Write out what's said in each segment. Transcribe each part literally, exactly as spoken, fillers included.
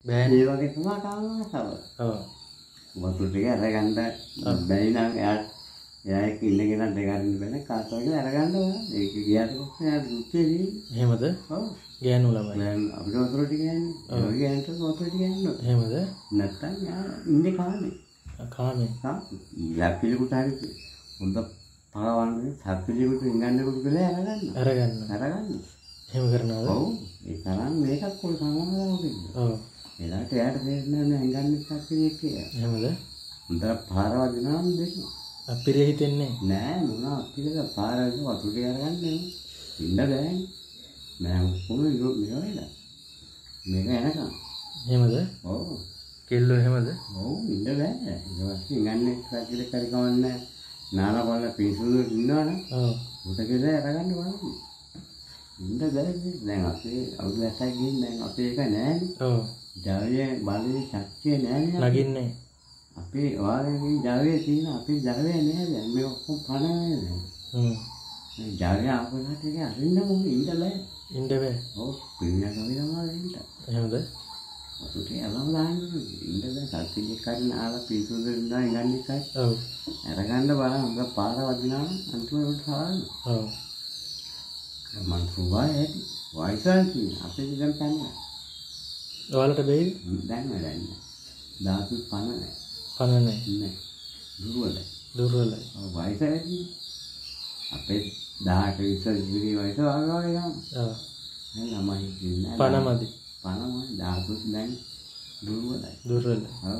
බෑනේ. ඒ වගේ තමයි කාමාසාව. ඔව්. වතුර ටික අරගන්න බැරි නම් එයා එයා එක්ක ඉන්න කෙනා දෙගන්න බෑ කාටවත් අරගන්න ඕන. ඒක ගියාට පස්සේ ආ දුක්ඛේදී. එහෙමද? ඔව්. ගෑනු ළමයි. දැන් අපිට වතුර ටික යන්නේ. ඔව්. ඒ ගෑනට වතුර ටික යන්න ඕන. එහෙමද? නැත්තම් යා ඉන්නේ කාමේ. කාමේ. හා. යක්කිලුට හරි හොඳ පාවන්නේ සක්විලියට ඉංගන්නකොට කියලා අරගන්න. අරගන්න. අරගන්න. එහෙම කරනවද? ඔව්. ඒ තරම් මේකක් කොයි සමානතාවද කියන්නේ. ඔව්. එලාට එයාට තේරෙන්නේ නැහැ ඉංගන්නේ සක්විලියක් කියලා. එහෙමද? හොඳට පාර වදිනාම දෙන්න. අපිරිය හිතෙන්නේ නෑ මොනවා අපිරිය පාර වදින වතුර ටික අරගන්න ඉන්න බෑනේ. මම කොහොමද යෝ මෙහෙවලා. මේක එනකම්. එහෙමද? ඔව්. කෙල්ලෝ එහෙමද? ඔව් ඉන්න බෑ. ඊට පස්සේ ඉංගන්නේ සක්විලියක් හරි කවන්නේ නාන බලලා පිසුදු ඉන්නවනේ. ඔව්. උට කියලා අරගන්න බලන්න. ඉන්න බැරිද? දැන් අපේ අවුලසක් ගිහින් දැන් අපේ එක නෑනේ. ඔව්. ජවයේ බලේ ශක්තිය නෑනේ. නගින්නේ. අපේ ඔයාලගේ ජවයේ තියෙන අපේ ජවයේ නෑ දැන් මේ ඔක්කොම පණ නෑ. හ්ම්. මේ ජවයේ ආපුවාට ඒක අරින්න මොකද ඉන්න බෑ. ඉන්න බෑ. ඔව්. පින්න කවිදමා ඉන්න. එහෙමද? ඔතේ අලම් දාන්න ඉන්න බෑ සල්පිලි කරන ආලා පිසුදු ඉන්නා ඉන්නේ කයි. ඔව්. අරගන්න බලන්න උඹ පාර වදිනා නම් අන්තිමට හාරන්න. ඔව්. මං සුවා ඇති. වයිසල් කි අපේ දිගම් තන්නේ. ඔයාලට බැරි? දැන් නෑ. දාපු පණ නෑ. පණ නෑ. නෑ. දුර්වලයි. දුර්වලයි. ඔව් වයිස ඇති. අපේ දහඅට විතර ඉතිරි වයිස ආවා යනවා. ඔව්. දැන් ළමයි ඉන්නේ. පණමදි. පණම දාපු දැන් දුර්වලයි. දුර්වලයි. ඔව්.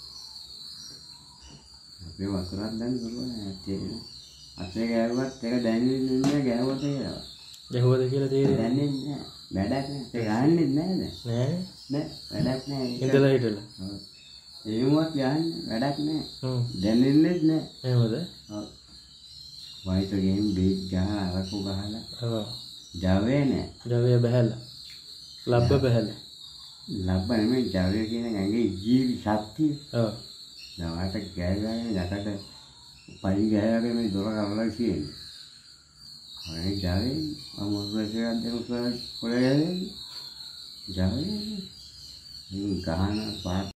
අපේ වතුරක් දැන් දුර්වලයි නැත්තේ. අපේ ගෑවුවත් එක දැනෙන්නේ නැහැ ගෑවුවට කියලා. ගැහුවද කියලා තේරෙන්නේ දැනෙන්නේ නැහැ. වැඩක් නැහැ. ඒක යන්නේ නැහැ දැන්. නෑ. නෑ වැඩක් නැහැ. ඉඳලා හිටලා. ඔව්. ඒමුවත් යන්නේ වැඩක් නැහැ. හ්ම්. දැනෙන්නේ නැහැ. එහෙමද? ඔව්. වයිට ගේම් බීජ ගහලා අරකු ගහලා. ඔව්. ජවයේ නැහැ. ජවයේ බහැලා. ලබ්බ බහැලා. ලබ්බ නෙමෙයි ජවයේ කියන ඇඟේ ජීවි ශක්තිය. ඔව්. නවාට ගෑගානේ යකට පයි ගෑගානේ මේ දොර කරලා කියන්නේ. අනේ ජාවේ අමුස්වැසියක් දෙන්න කොලේ ජාවේ ගහන පාට